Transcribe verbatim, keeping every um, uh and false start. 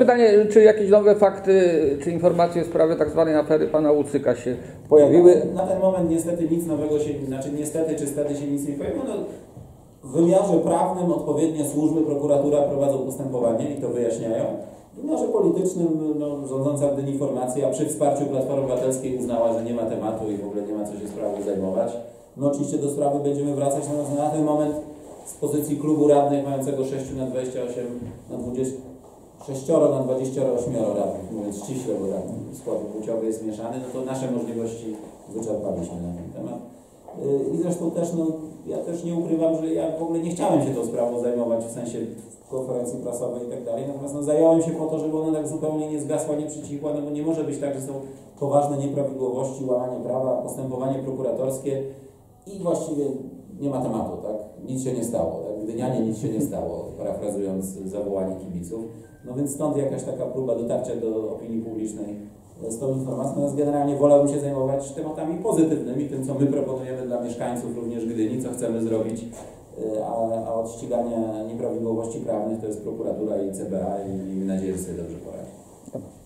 Pytanie, czy jakieś nowe fakty, czy informacje w sprawie tak zwanej afery pana Łucyka się pojawiły? Na ten moment niestety nic nowego się, znaczy niestety czy stety się nic nie pojawiło. No, w wymiarze prawnym odpowiednie służby, prokuratura prowadzą postępowanie i to wyjaśniają. W wymiarze politycznym no, rządząca w Gdyni formacja przy wsparciu Platformy Obywatelskiej uznała, że nie ma tematu i w ogóle nie ma co się sprawą zajmować. No oczywiście do sprawy będziemy wracać, natomiast na ten moment z pozycji klubu radnych mającego sześć na dwadzieścia osiem na dwadzieścia, sześć na dwadzieścia osiem radnych, mówiąc ściśle, bo radnych skład płciowy jest mieszany, no to nasze możliwości wyczerpaliśmy na ten temat. I zresztą też, no, ja też nie ukrywam, że ja w ogóle nie chciałem się tą sprawą zajmować, w sensie konferencji prasowej i tak dalej, natomiast no, zająłem się po to, żeby ona tak zupełnie nie zgasła, nie przycichła, no bo nie może być tak, że są poważne nieprawidłowości, łamanie prawa, postępowanie prokuratorskie i właściwie nie ma tematu, tak? Nic się nie stało, tak? Gdynianie nic się nie stało, parafrazując zawołanie kibiców. No więc stąd jakaś taka próba dotarcia do opinii publicznej z tą informacją. Natomiast generalnie wolałbym się zajmować tematami pozytywnymi, tym co my proponujemy dla mieszkańców również Gdyni, co chcemy zrobić, a, a od ścigania nieprawidłowości prawnych to jest prokuratura i C B A i miejmy nadzieję, że sobie dobrze poradzi.